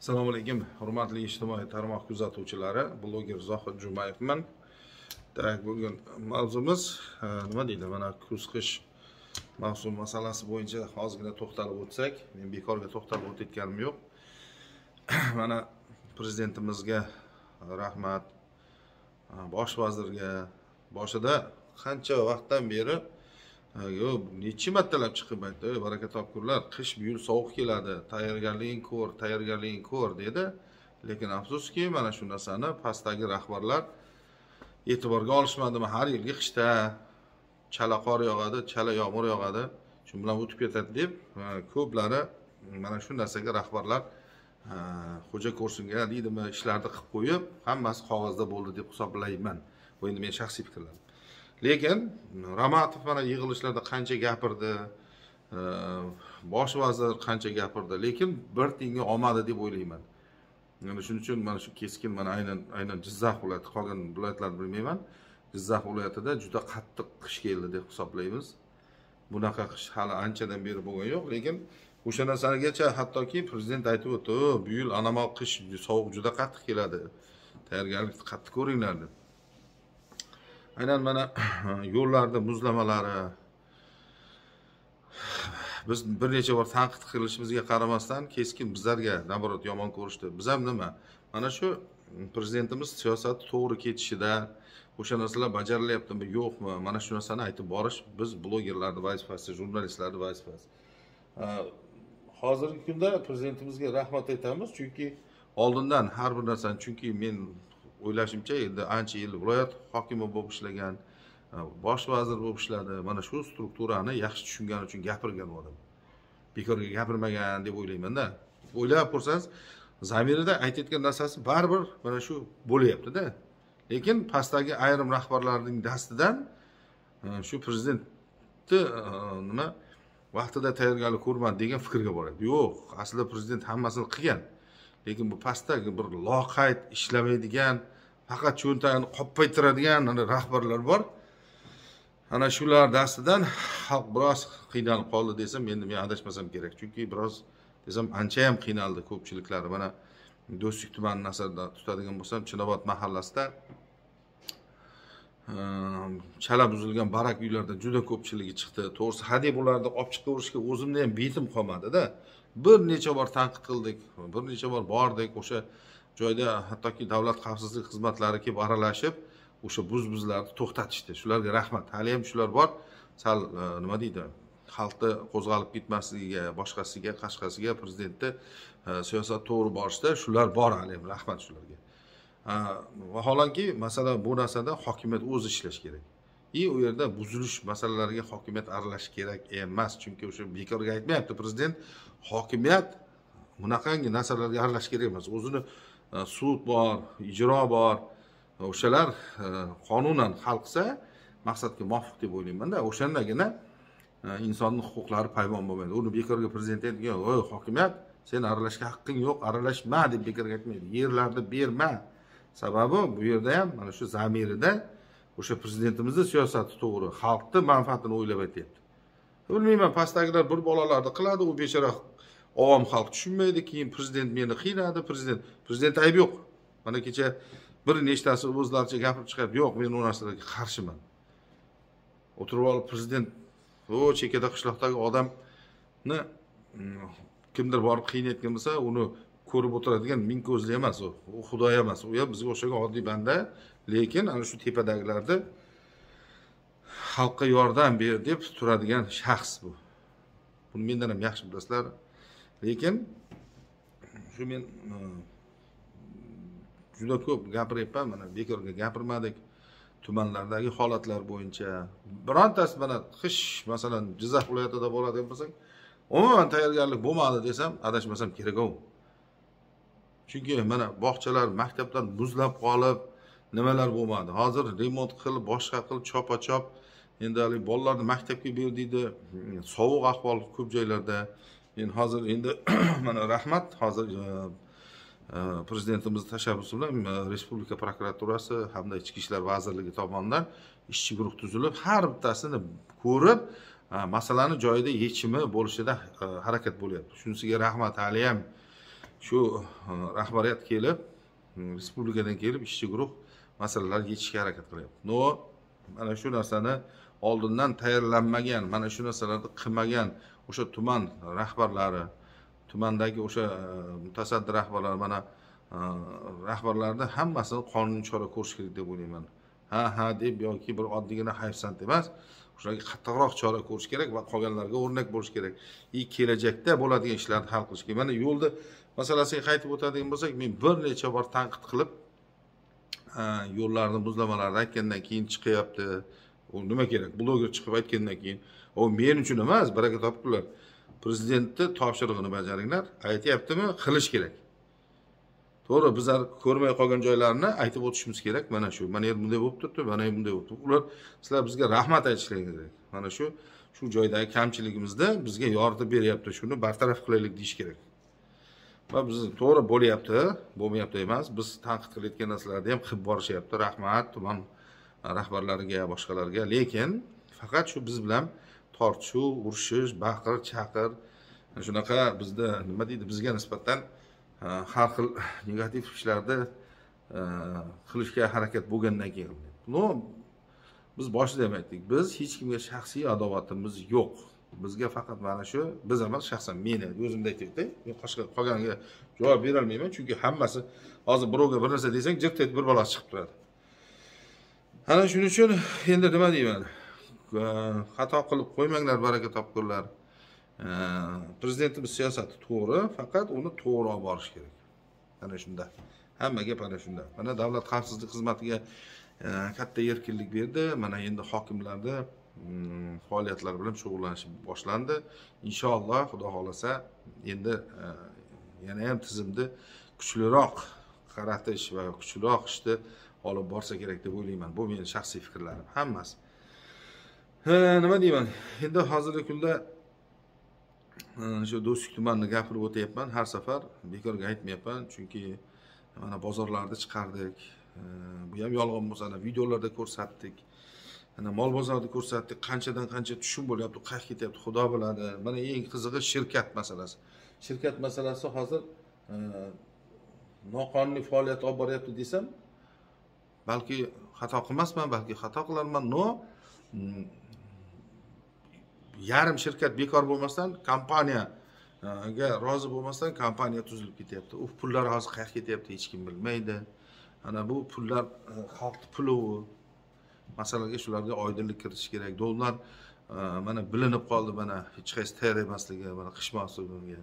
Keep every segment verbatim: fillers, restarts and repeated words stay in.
Assalomu alaykum, hurmatli ijtimoiy tarmoq kuzatuvchilari, bloger Zohid Jumayevman. Demak, bugun mavzumiz nima deydi? Mana kuz-qish mavsum masalasi bo'yicha ozgina to'xtalib o'tsak, men bekorga to'xtalib o'tayotganim yo'q. Mana prezidentimizga rahmat, bosh vazirga boshida qancha vaqtdan beri yo necha martalab chiqib aytdi, baraka topkurlar, qish bu yil sovuq keladi, tayyorgarliging ko'r, tayyorgarliging ko'r dedi. Lekin afsuski, mana shu narsani pastdagi rahbarlar e'tiborga olishmadimi? Har yilgi qishda chala qor yog'adi, chala yomg'ir yog'adi, shu bilan o'tib ketadi deb ko'plari mana shu narsaga rahbarlar xo'ja ko'rsinga deydimi, ishlarni qilib qo'yib, hammasi qog'ozda bo'ldi deb hisoblayman. Bu endi men shaxsiy fikrlarim. Lekin Ramatov mana yig'ilishlarda qancha gapirdi, bosh vazir qancha gapirdi, lekin bir tiyinga olmadi deb o'ylayman. Yani shuning uchun mana shu keskin mana aynan aynan Jizzax viloyati, qolgan viloyatlarni bilmayman. Jizzax viloyatida juda qattiq qish keldi deb hisoblaymiz. Bunaqa qish hali anchadan beri bo'lgan yo'q, lekin o'sha narsagacha hattoki prezident aytib o'tdi, bu yil anomal qish sovuq juda qattiq keladi. Tayyorgarlikni qattiq ko'ringlar deb. Aynan mana yo'llarda muzlamalari biz bir necha bor tanqid qilishimizga qaramasdan keskin bizlarga naborot yomon ko'rishdi. Biz ham nima? Mana shu prezidentimiz siyosati to'g'ri ketishida o'sha narsalar bajarilyaptimi, yo'qmi? Mana shu narsani aytib borish biz blogerlarning vazifasi, jurnalistlarning vazifasi. Hozirgi kunda prezidentimizga rahmat aytamiz, chunki oldindan har bir narsani, chunki men o'ylashimcha endi ancha yil viloyat hokimi bo'lib ishlagan, bosh vazir bo'lib ishladi. Mana shu strukturani yaxshi tushungani uchun gapirgan odam. Bekorga gapirmagan deb o'ylayman-da. O'ylab ko'rsangiz, zamirida aytayotgan narsasi baribir mana shu bo'lyapti-da. Lekin pastdagi ayrim rahbarlarning dastidan shu prezidentni nima vaqtida tayyorgarlik ko'rmadi degan fikrga boradi. Yo'q, aslida prezident hammasini qilgan. Lekin bu pastdagi bir loqayd ishlamaydigan, faqat cho'ntagini qoppaytiradigan rahbarlar bor. Ana shular dastidan xalq biroz qiynalib qoldi desam, endi men adashmasam kerak. Chunki biroz desam ancha ham qiynaldi ko'pchiliklari. Mana Do'stlik tumanini nazarda tutadigan bo'lsam, Chinobod mahallasida chala buzilgan barak uylarda juda ko'pchiligi chiqdi. To'g'risi, hadeb ularni olib chiqaverishga o'zimni ham betim qolmadi-da. Bir necha bor tanqid qildik, bir necha bor bordik, o'sha joyda hattoki davlat xavfsizlik xizmatlari kelib aralashib, o'sha buz-buzlarni to'xtatishdi. Shularga rahmat. Hali ham shular bor. Sal nima deydi? Xalqni qo'zg'alib ketmasligiga, boshqasiga, qashqasiga prezidentni siyosat to'g'ri borishda shular bor hali ham. Rahmat shularga. Vaholanki, masalan, bu narsada hokimiyat o'zi ishlash kerak. I u yerda buzilish masalalariga hokimiyat aralashish kerak emas, chunki o'sha bekorga aytmayapti prezident. Hokimiyat bunaqangi narsalarga aralashish kerak emas. O'zini sud bor, ijro bor. O'shalar qonunan hal qilsa, maqsadga muvofiq deb o'ylayman-da. O'shandagina insonning huquqlari paymon bo'lmaydi. Uni bekorga prezident aytgan, "Voy, hokimiyat, sen aralashga haqqing yo'q, aralashma" deb bekorga aytmaydi. Yerlarni berma. Sababi bu yerda ham mana shu zamirida o'sha prezidentimizning siyosati to'g'ri, xalqning manfaatini o'ylab aytyapti. Bilmayman, pastdagilar bir bolalarni qiladi, u bechora ovom xalq tushunmaydi, keyin prezident meni qiynadi, prezident, prezident ayb yo'q. Mana kecha bir nechtasi o'zlaricha gapirib chiqadi, yo'q, men u narsalarga qarshiman. O'tirib olib prezident, o chekada qishloqdagi odamni kimdir borib qiynayotgan bo'lsa, uni ko'rib o'tiradigan ming ko'zli emas u. U Xudo emas, u ham bizga o'xshagan oddiy banda, lekin ana shu tepadagilarda xalqqa yordam ber deb turadigan shaxs bu. Buni mendan ham yaxshi bilasizlar. Lekin shu men juda ko'p gapiryapman, mana bekorga gapirmadik. Tumanlardagi holatlar bo'yicha birontasi mana qish, masalan, Jizzax viloyatida bo'ladigan bo'lsak, umuman tayyorgarlik bo'lmadi desam, adashmasam kerak-ku. Chunki mana bog'chalar, maktablar muzlab qolib, nimalar bo'lmadi. Hozir remont qilib, boshqa qilib, chopa-chop endi hali bolalarni maktabga berdiydi. Sovuq ahvol ko'p joylarda. Men hozir endi mana rahmat, hozir prezidentimiz tashabbusi bilan Respublika prokuraturasi hamda Ichki ishlar vazirligi tomonidan ishchi guruh tuzilib, har bittasini ko'rib, masalani joyida yechimi bo'lishida harakat bo'lyapti. Shunisiga rahmat. Hali ham shu rahbariyat kelib, respublikadan kelib ishchi guruh masalalarni yechishga harakat qilyapti. No, mana shu narsani oldindan tayyorlanmagan, mana shu narsalarni qilmagan o'sha tuman rahbarlari, tumandagi o'sha mutasaddi rahbarlar, mana rahbarlarni hammasini qonuniy chora ko'rish kerak deb o'ylayman. Ha ha deb yoki bir oddiygina hayfsand emas, shularga qattiqroq chora ko'rish kerak va qolganlarga o'rnak bo'lish kerak. И kelajakda bo'ladigan ishlarni hal qilish kerak. Mana yo'lda masalasiga qaytib o'tadigan bo'lsak, men bir necha bor tanqid qilib, yo'llarni muzlamalarni aytgandan keyin chiqyapti. U nima kerak? Bloger chiqib aytgandan keyin, o men uchun emas, baraka topinglar. Prezidentning topshirig'ini bajaringlar. Aytyaptimi? Qilish kerak. To'g'ri, bizlar ko'rmay qolgan joylarni aytib o'tishimiz kerak. Mana shu, mana yer bunday bo'lib turibdi, mana bunday bo'lib turibdi. Ular sizlar bizga rahmat aytishlari kerak. Mana shu shu joydagi kamchiligimizda bizga yordam beryapti, shuni bartaraf qilaylik deyish kerak. Va biz to'g'ri bo'lyapti, bo'lmayapti emas. Biz tanqid qilayotgan narsalarni ham qilib borishyapti. Rahmat tuman rahbarlariga, boshqalarga. Lekin faqat shu biz bilan tortishuv, urishish, baqir, chaqir, shunaqa bizda nima deydi, bizga nisbatan har xil negativ ishlarni qilishga harakat bo'lgandan keyin. No, biz boshida ham aytdik, biz hech kimga shaxsiy adovatimiz yo'q. Bizga faqat mana shu, biz emas, shaxsan meni o'zimda aytaylik-da, men boshqa qolganiga javob bera olmayman, chunki hammasi hozir birovga bir narsa desang, jirt bir bola chiqib turadi. Ana shuning uchun endi nima deyman? Xato qilib qo'ymanglar, baraka topkurlar. Prezidentimiz siyosati to'g'ri, faqat uni to'g'ri olib borish kerak. Ana shunda. Hamma gap ana shunda. Mana davlat xavfsizlik xizmatiga katta erkinlik berdi. Mana endi hokimlarda faoliyatlar bilan shug'ullanish boshlandi. Inshaalloh, xudo xolasa, endi yana ham tizimni kuchliroq qaratish va kuchliroq ishni olib borsa kerak deb o'ylayman. Bu mening shaxsiy fikrlarim, hammasi. Ha, nima deyman? Endi hozirgi kunda shu Do'stlik tumanini gapirib o'tayapman, har safar bekorga aytmayapman, chunki mana bozorlarda chiqardik. Bu ham yolg'on bo'lsa, videolarda ko'rsatdik. Ana mol bozorida ko'rsatdik, qanchadan qancha tushum bo'lyapti, qayerga ketyapti, Xudo biladi. Mana eng qizig'i shirkat masalasi. Shirkat masalasi hozir noqonuniy faoliyat olib boryapti desam, balki xato qilmasman, balki xato qilarman. No, yarim shirkat bekor bo'lmasdan, kompaniyaga rozi bo'lmasdan kompaniya tuzilib ketyapti. U pullar hozir qayerga ketyapti, hech kim bilmaydi. Ana bu pullar xalq puli. Masalaga shularga oydinlik kiritish kerak. Dollar mana bilinib qoldi, mana hech qaysi tayyor emasligi, mana qish mavsumiga.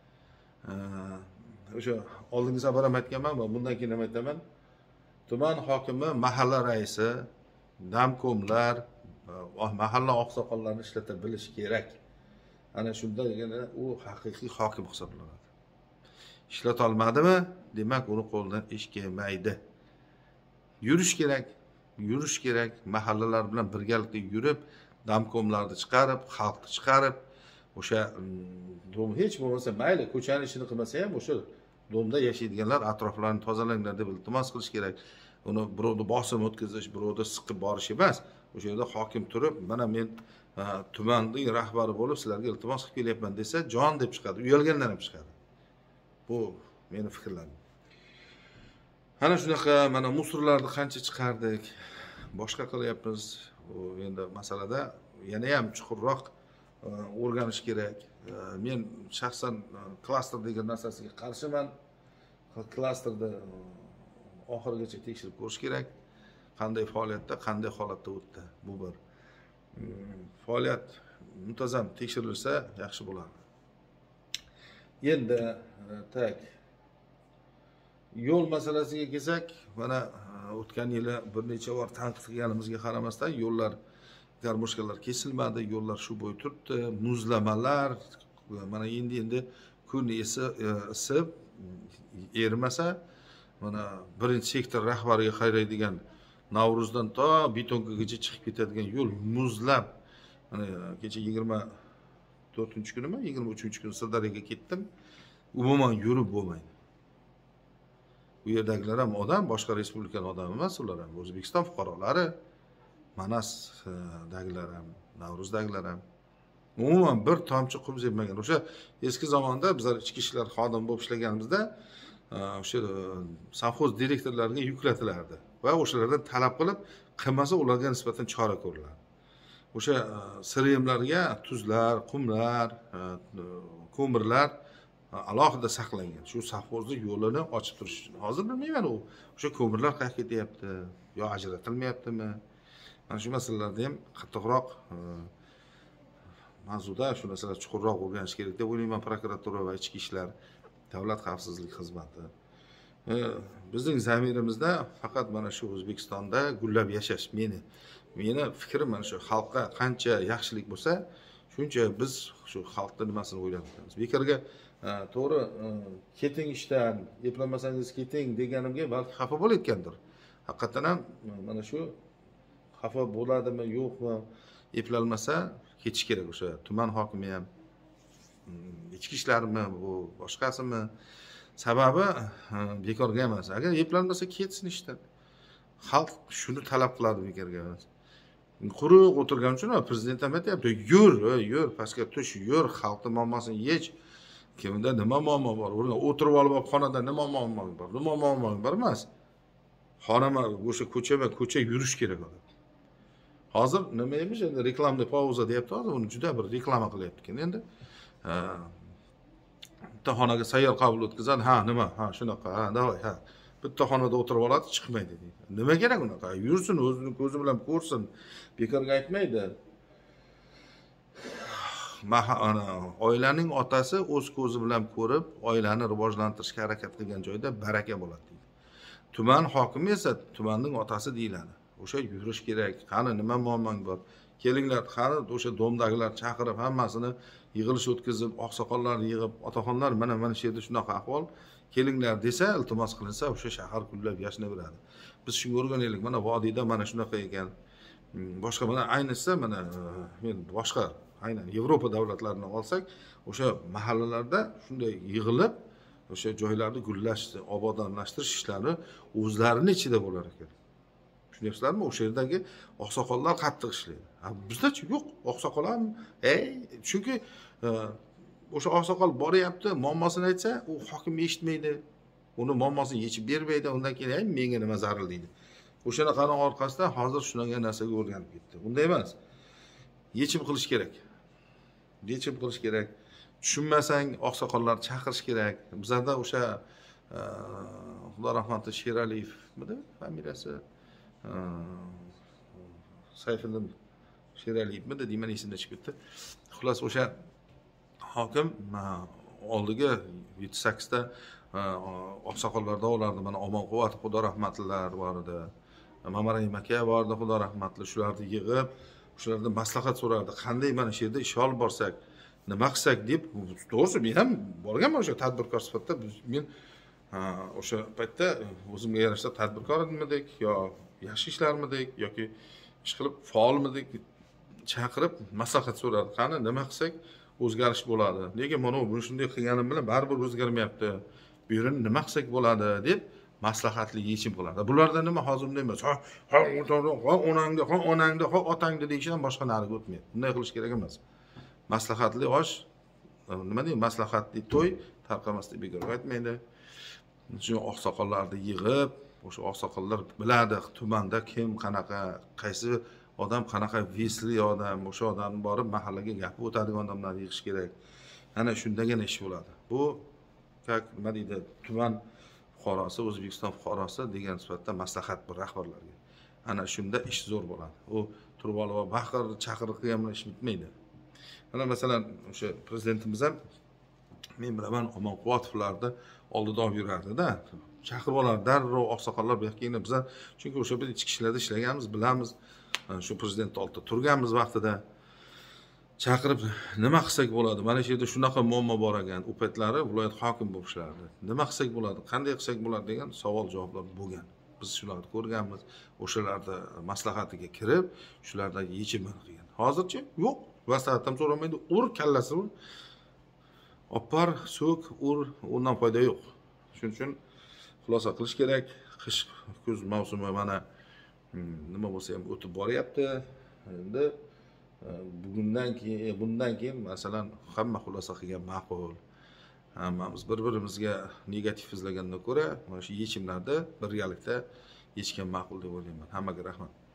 O'sha oldingi safar ham aytganman va bundan keyin ham aytaman. Tuman hokimi, mahalla raisi, damkomlar, mahalla oqsoqollarini ishlata bilish kerak. Ana shunda deganda u haqiqiy hokim hisoblanadi. Ishlata olmadimi? Demak, uni qo'ldan ish kelmaydi. Yurish kerak. Yurish kerak, mahallalar bilan birgalikda yurib, damkomlarni chiqarib, xalqni chiqarib, o'sha dom hech bo'lmasa mayli, ko'chani ishini qilmasa ham o'sha domda yashaydiganlar atroflarini tozalanglar deb iltimos qilish kerak. Uni birovni bosim o'tkazish, birovni siqib borish emas. O'sha yerda hokim turib, mana men tumanning rahbari bo'lib sizlarga iltimos qilib kelyapman desa, jon deb chiqadi, uyalganlar ham chiqadi. Bu meni fikrlarim. Ana shunaqa, mana musorlarni qancha chiqardik, boshqa qilyapmiz. Bu endi masalada yana ham chuqurroq o'rganish kerak. Men shaxsan klaster degan narsasiga qarshiman. Klasterda oxirigacha tekshirib ko'rish kerak. Qanday faoliyatda, qanday holatda o'tdi. Bu bir faoliyat muntazam tekshirilsa yaxshi bo'lardi. Endi tak yo'l masalasiga kelsak, mana o'tgan yili bir necha bor tanqid qilganimizga qaramasdan yo'llar, garmoshkalar kesilmadi, yo'llar shu bo'y turibdi, muzlamalar, mana endi endi kun isib ermasa, mana birinchi sektor rahbariga qaraydigan Navruzdan to Betonkaga chiqib ketadigan yo'l muzlab, mana kecha yigirma to'rtinchi kunimi, yigirma uchinchi kun Sirdaryoga ketdim. Umuman yurib bo'lmaydi. Bu yerdagilar ham odam, boshqa respublikaning odami emas, ular ham O'zbekiston fuqarolari, Manasdagilar ham, Navruzdagilar ham. umuman bir tomchi qum sepmagan. O'sha eski zamonda bizlar ichki ishlar xodimi bo'lib ishlaganimizda o'sha savxoz direktorlariga yuklatilardi va o'shalardan talab qilib, qilmasa ularga nisbatan chora ko'riladi. O'sha siremlarga tuzlar, qumlar, ko'mirlar alohida saqlangan. Shu savxozning yo'lini ochib turish uchun. Hozir bilmayman u o'sha ko'mirlar qayerga ketyapti, yo ajratilmayaptimi? Mana shu masalalarda ham qattiqroq mavzuda shu narsalar chuqurroq o'rganish kerak deb o'ylayman. Prokuratura va ichki ishlar, davlat xavfsizlik xizmati. Bizning zamirimizda faqat mana shu O'zbekistonda gullab yashash. Meni meni fikrim mana shu xalqqa qancha yaxshilik bo'lsa, shuncha biz shu xalqning nimasini o'ylab o'tamiz. Bekorga to'g'ri keting ishdan, eplamasangiz keting deganimga balki xafa bo'layotgandir. Haqiqatan ham mana shu xafa bo'ladimi, yo'qmi, eplalmasa ketish kerak. O'sha tuman hokimi ham, ichki ishlarmi, bu boshqasimi? Sababi bekorga emas. Agar eplanmasa ketsin ishdan. Xalq shuni talab qiladi bekorga emas. Quruq o'tirgan uchun prezident ham aytayapti, yur, yur, pastga tush, yur, xalqning muammosini yech. Kimda nima muammo bor? O'tirib olib xonada nima muammo bor? Nima muammo bor emas. Xonama o'sha ko'chama ko'cha yurish kerak odam. Hozir nima emish endi reklamni pauza deyapti, hozir uni juda bir reklama qilyapti ekan. Endi bitta xonaga sayyor qabul o'tkazadi. Ha, nima? Ha, shunaqa. Ha, davay, ha. Bitta xonada o'tirib oladi, chiqmaydi deydi. Nima kerak unaqa? Yursin, o'zini ko'zi bilan ko'rsin. Bekorga aytmaydi. Ana oilaning otasi o'z ko'zi bilan ko'rib, oilani rivojlantirishga harakat qilgan joyda baraka bo'ladi deydi. Tuman hokimi esa tumanning otasi deyiladi. O'sha yurish kerak. Qani nima muammong bor? Kelinglar, qani o'sha domdagilar chaqirib, hammasini yig'ilish o'tkazib, oqsoqollar yig'ib, otaxonlar mana mana shu yerda shunaqa ahvol, kelinglar desa, iltimos qilinsa, o'sha shahar gullab yashnaveradi. Biz shunga o'rganaylik. Mana vodiyda mana shunaqa ekan. Boshqa mana ayniqsa mana men boshqa aynan Yevropa davlatlarini olsak, o'sha mahallalarda shunday yig'ilib, o'sha joylarni gullash, obodonlashtirish ishlari o'zlarining ichida bo'lar ekan. Tushunyapsizlarmi? O'sha yerdagi oqsoqollar qattiq ishlaydi. Bizda-chi yo'q, oqsoqol ham, ey, chunki o'sha oqsoqol boryapti, muammosini aytsa, u hokim eshitmaydi. Uni muammosini yechib bermaydi, undan keyin ham menga nima zarur deydi. O'shanaqani orqasidan hozir shunaqa narsaga o'rganib ketdi. Bunday emas. Yechim qilish kerak. Yechim qilish kerak. Tushunmasang, oqsoqollar chaqirish kerak. Bizlarda o'sha Xudo rahmatli Sheraliyevmidi familiyasi? Sayfiddin Sheraliyevmidi deyman, esimdan chiqib ketdi. Xullas o'sha hokim oldiga yetti sakkiz ta oqsoqollarda olardi. Mana Omonquvvat Xudo rahmatlilar bor edi. Mamarayim aka bor edi, Xudo rahmatli. Shularni yig'ib, shulardan maslahat so'rardi. Qanday mana shu yerda ish olib borsak, nima qilsak deb, to'g'risi men ham borganman o'sha tadbirkor sifatida. Men o'sha paytda o'zimga yarasha tadbirkor edimdik yo yaxshi ishlarmidik yoki ish qilib faolmidik, chaqirib maslahat so'rardi. Qani nima qilsak o'zgarish bo'ladi? Nega mana buni shunday qilganim bilan baribir o'zgarmayapti? Bu yerni nima qilsak bo'ladi deb maslahatli yechim qiladi. Bularda nima hozir bunday emas. Ha, ha, onangda, ha, onangda, ha, otangda deyishdan boshqa nariga o'tmaydi. Bunday qilish kerak emas. Maslahatli osh, nima deyman, maslahatli to'y tarqamaslik bekorga aytmaydi. Shu oqsoqollarni yig'ib, o'sha oqsoqollar biladi tumanda kim qanaqa, qaysi odam qanaqa vesli odam, o'sha odamni borib mahallaga gapib o'tadigan odamlarni yig'ish kerak. Ana shundagina ish bo'ladi. Bu как nima deydi, tuman fuqarosi, O'zbekiston fuqarosi degan sifatda maslahat bir rahbarlarga. Ana shunda ish zo'r bo'ladi. U turib olib baqir, chaqiriq qilgan bilan ish bitmaydi. Mana masalan, o'sha prezidentimiz ham men bilaman Omonquvatovlarni oldida olib yurardi-da. Chaqirib olar, darrov oqsoqollar bu yoqqa kelib bizlar, chunki o'sha bir ichki ishlarda ishlaganmiz, bilamiz. Shu prezident oldida turganmiz vaqtida. Chaqirib nima qilsak bo'ladi? Mana shu yerda shunaqa muammo bor ekan. U paytlari viloyat hokim bo'lib ishlardi. Nima qilsak bo'ladi? Qanday qilsak bo'ladi degan savol-javoblar bo'lgan. Biz shularni ko'rganmiz. O'shalarda maslahatiga kirib, shulardagi yechimini qilgan. Hozirchi yo'q. Maslahat ham so'ramaydi. Ur kallasi ur. Opar, so'k, ur, undan foyda yo'q. Shuning uchun xulosa qilish kerak. Qish, kuz mavsumi mana nima bo'lsa ham o'tib boryapti. Endi bugundan keyin bundan keyin masalan hamma xulosa qilgan ma'qul. Hammamiz bir-birimizga negativ izlagandan ko'ra, mana shu yechimlarni birgalikda yechgan ma'qul deb o'ylayman. Hammaga rahmat.